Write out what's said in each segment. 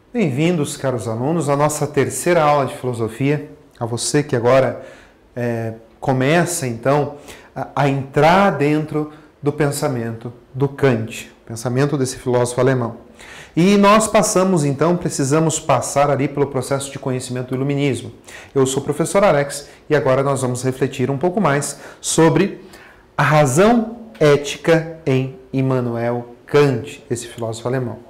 Bem-vindos, caros alunos, à nossa terceira aula de filosofia. A você que agora começa, então, a entrar dentro do pensamento do Kant, pensamento desse filósofo alemão. E nós precisamos passar ali pelo processo de conhecimento do iluminismo. Eu sou o professor Alex e agora nós vamos refletir um pouco mais sobre a razão ética em Immanuel Kant, esse filósofo alemão.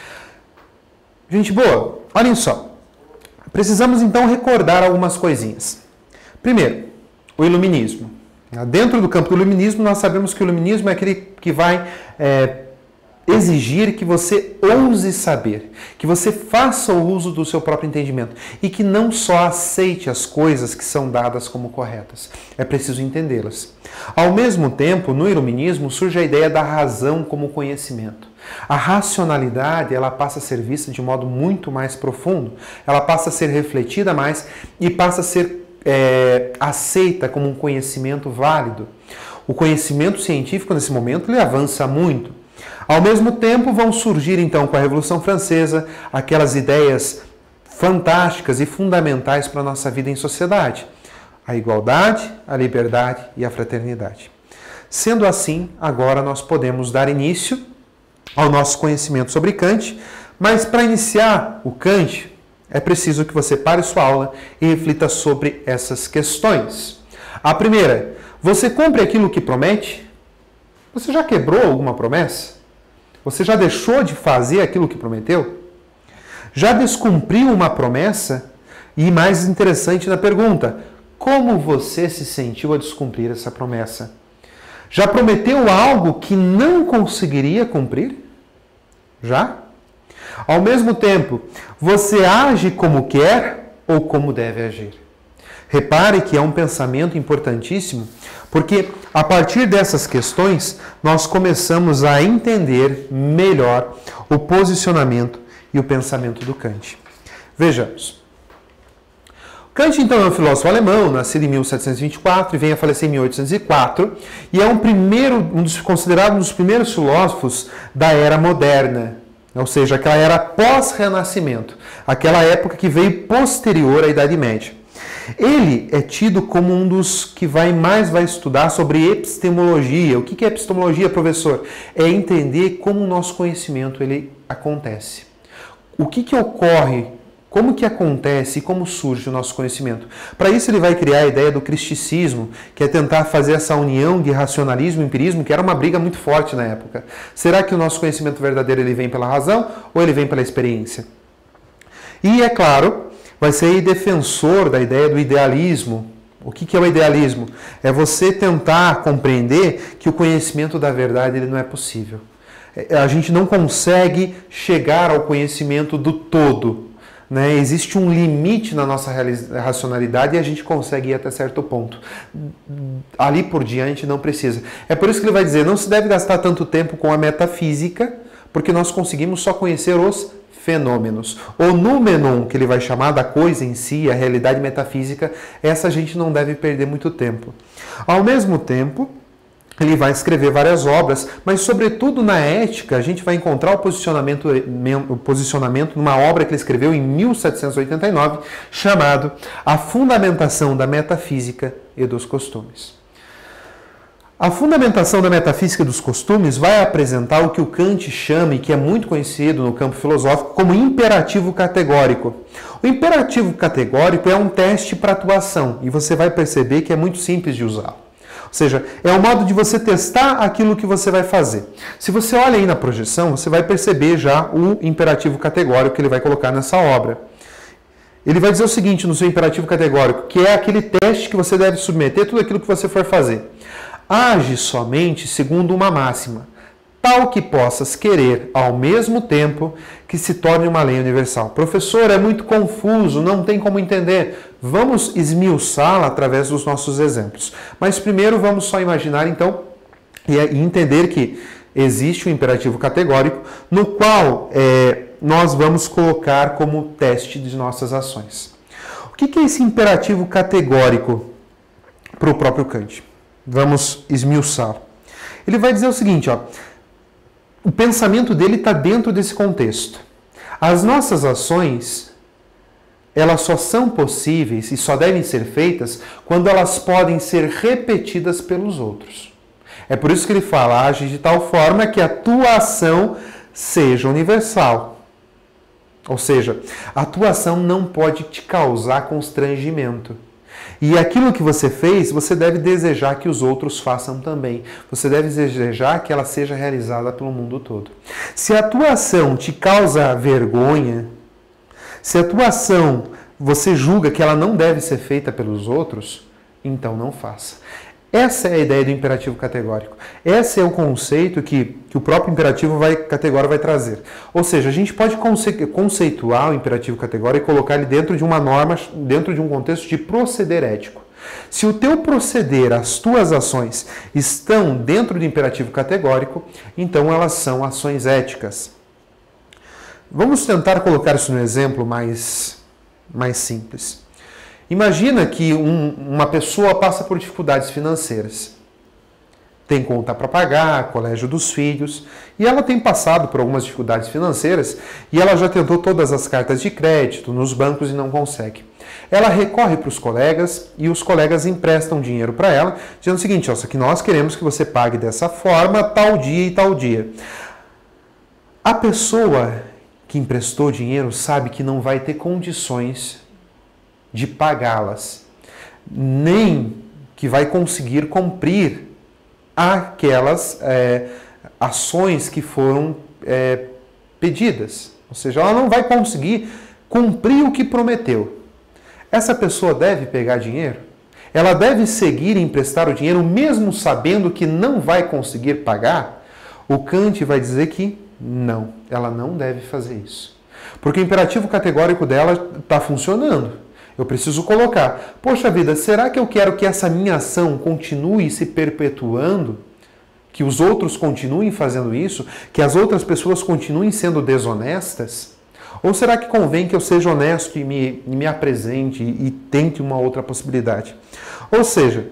Gente boa, olhem só. Precisamos então recordar algumas coisinhas. Primeiro, o iluminismo. Dentro do campo do iluminismo, nós sabemos que o iluminismo é aquele que vai exigir que você ouse saber, que você faça o uso do seu próprio entendimento e que não só aceite as coisas que são dadas como corretas. É preciso entendê-las. Ao mesmo tempo, no iluminismo surge a ideia da razão como conhecimento. A racionalidade, ela passa a ser vista de modo muito mais profundo, ela passa a ser refletida mais e passa a ser aceita como um conhecimento válido. O conhecimento científico, nesse momento, ele avança muito. Ao mesmo tempo, vão surgir, então, com a Revolução Francesa, aquelas ideias fantásticas e fundamentais para a nossa vida em sociedade. A igualdade, a liberdade e a fraternidade. Sendo assim, agora nós podemos dar início ao nosso conhecimento sobre Kant, mas para iniciar o Kant, é preciso que você pare sua aula e reflita sobre essas questões. A primeira, você cumpre aquilo que promete? Você já quebrou alguma promessa? Você já deixou de fazer aquilo que prometeu? Já descumpriu uma promessa? E mais interessante na pergunta, como você se sentiu a descumprir essa promessa? Já prometeu algo que não conseguiria cumprir? Já? Ao mesmo tempo, você age como quer ou como deve agir? Repare que é um pensamento importantíssimo, porque a partir dessas questões nós começamos a entender melhor o posicionamento e o pensamento do Kant. Vejamos. Kant, então, é um filósofo alemão, nascido em 1724 e vem a falecer em 1804, e é considerado um dos primeiros filósofos da era moderna, ou seja, aquela era pós-renascimento, aquela época que veio posterior à Idade Média. Ele é tido como um dos que mais vai estudar sobre epistemologia. O que é epistemologia, professor? É entender como o nosso conhecimento ele acontece. O que ocorre, como que acontece e como surge o nosso conhecimento. Para isso ele vai criar a ideia do cristicismo, que é tentar fazer essa união de racionalismo e empirismo, que era uma briga muito forte na época. Será que o nosso conhecimento verdadeiro ele vem pela razão ou ele vem pela experiência? E, é claro, vai ser defensor da ideia do idealismo. O que é o idealismo? É você tentar compreender que o conhecimento da verdade ele não é possível. A gente não consegue chegar ao conhecimento do todo. Né? Existe um limite na nossa racionalidade e a gente consegue ir até certo ponto. Ali por diante não precisa. É por isso que ele vai dizer, não se deve gastar tanto tempo com a metafísica, porque nós conseguimos só conhecer os fenômenos. O noumenon, que ele vai chamar da coisa em si, a realidade metafísica, essa a gente não deve perder muito tempo. Ao mesmo tempo, ele vai escrever várias obras, mas sobretudo na ética, a gente vai encontrar o posicionamento numa obra que ele escreveu em 1789, chamado A Fundamentação da Metafísica e dos Costumes. A fundamentação da metafísica dos costumes vai apresentar o que o Kant chama, e que é muito conhecido no campo filosófico, como imperativo categórico. O imperativo categórico é um teste para atuação, e você vai perceber que é muito simples de usá-lo. Ou seja, é um modo de você testar aquilo que você vai fazer. Se você olha aí na projeção, você vai perceber já o imperativo categórico que ele vai colocar nessa obra. Ele vai dizer o seguinte no seu imperativo categórico, que é aquele teste que você deve submeter tudo aquilo que você for fazer. Age somente segundo uma máxima, tal que possas querer ao mesmo tempo que se torne uma lei universal. Professor, é muito confuso, não tem como entender. Vamos esmiuçá-la através dos nossos exemplos. Mas primeiro vamos só imaginar então e entender que existe um imperativo categórico no qual nós vamos colocar como teste de nossas ações. O que é esse imperativo categórico para o próprio Kant? Vamos esmiuçá-lo. Ele vai dizer o seguinte, o pensamento dele está dentro desse contexto. As nossas ações, elas só são possíveis e só devem ser feitas quando elas podem ser repetidas pelos outros. É por isso que ele fala, age de tal forma que a tua ação seja universal. Ou seja, a tua ação não pode te causar constrangimento. E aquilo que você fez, você deve desejar que os outros façam também. Você deve desejar que ela seja realizada pelo mundo todo. Se a tua ação te causa vergonha, se a tua ação você julga que ela não deve ser feita pelos outros, então não faça. Essa é a ideia do imperativo categórico. Esse é o conceito que o próprio imperativo categórico vai trazer. Ou seja, a gente pode conceituar o imperativo categórico e colocar ele dentro de uma norma, dentro de um contexto de proceder ético. Se o teu proceder, as tuas ações estão dentro do imperativo categórico, então elas são ações éticas. Vamos tentar colocar isso no exemplo mais simples. Imagina que uma pessoa passa por dificuldades financeiras. Tem conta para pagar, colégio dos filhos, e ela tem passado por algumas dificuldades financeiras e ela já tentou todas as cartas de crédito nos bancos e não consegue. Ela recorre para os colegas e os colegas emprestam dinheiro para ela, dizendo o seguinte, só que nós queremos que você pague dessa forma, tal dia e tal dia. A pessoa que emprestou dinheiro sabe que não vai ter condições de pagá-las, nem que vai conseguir cumprir aquelas ações que foram pedidas. Ou seja, ela não vai conseguir cumprir o que prometeu. Essa pessoa deve pegar dinheiro? Ela deve seguir e emprestar o dinheiro mesmo sabendo que não vai conseguir pagar? O Kant vai dizer que não, ela não deve fazer isso. Porque o imperativo categórico dela está funcionando. Eu preciso colocar, poxa vida, será que eu quero que essa minha ação continue se perpetuando? Que os outros continuem fazendo isso? Que as outras pessoas continuem sendo desonestas? Ou será que convém que eu seja honesto e me apresente e tente uma outra possibilidade? Ou seja,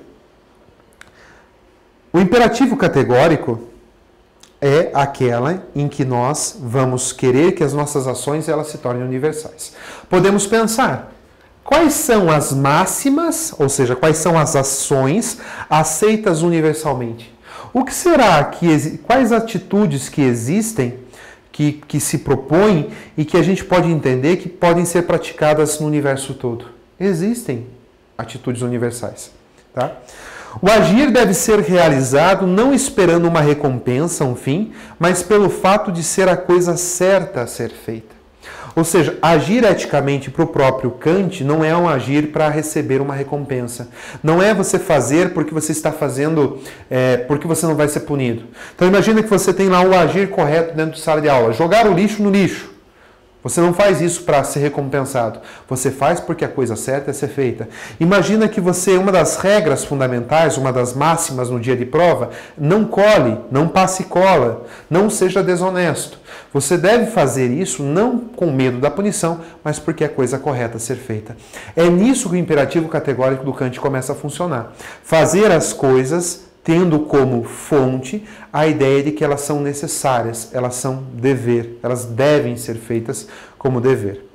o imperativo categórico é aquela em que nós vamos querer que as nossas ações elas se tornem universais. Podemos pensar, quais são as máximas, ou seja, quais são as ações aceitas universalmente? O que será quais atitudes que existem, que se propõem e que a gente pode entender que podem ser praticadas no universo todo? Existem atitudes universais, tá? O agir deve ser realizado não esperando uma recompensa, um fim, mas pelo fato de ser a coisa certa a ser feita. Ou seja, agir eticamente para o próprio Kant não é um agir para receber uma recompensa. Não é você fazer porque você está fazendo, porque você não vai ser punido. Então imagina que você tem lá o agir correto dentro de sala de aula. Jogar o lixo no lixo. Você não faz isso para ser recompensado. Você faz porque a coisa certa é ser feita. Imagina que você, uma das regras fundamentais, uma das máximas no dia de prova, não cole, não passe cola, não seja desonesto. Você deve fazer isso não com medo da punição, mas porque é a coisa correta a ser feita. É nisso que o imperativo categórico do Kant começa a funcionar. Fazer as coisas tendo como fonte a ideia de que elas são necessárias, elas são dever, elas devem ser feitas como dever.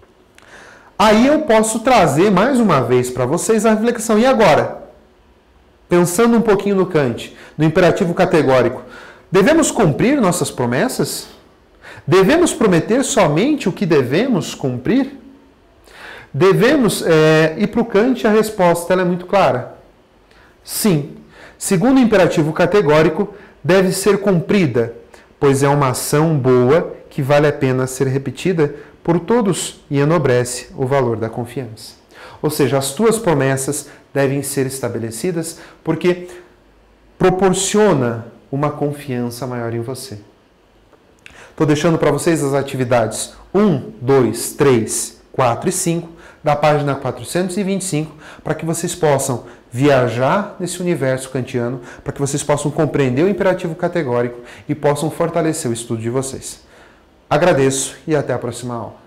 Aí eu posso trazer mais uma vez para vocês a reflexão. E agora? Pensando um pouquinho no Kant, no imperativo categórico, devemos cumprir nossas promessas? Devemos prometer somente o que devemos cumprir? Devemos, e para o Kant a resposta ela é muito clara. Sim. Segundo o imperativo categórico, deve ser cumprida, pois é uma ação boa que vale a pena ser repetida por todos e enobrece o valor da confiança. Ou seja, as tuas promessas devem ser estabelecidas porque proporciona uma confiança maior em você. Estou deixando para vocês as atividades 1, 2, 3, 4 e 5 da página 425 para que vocês possam viajar nesse universo kantiano, para que vocês possam compreender o imperativo categórico e possam fortalecer o estudo de vocês. Agradeço e até a próxima aula.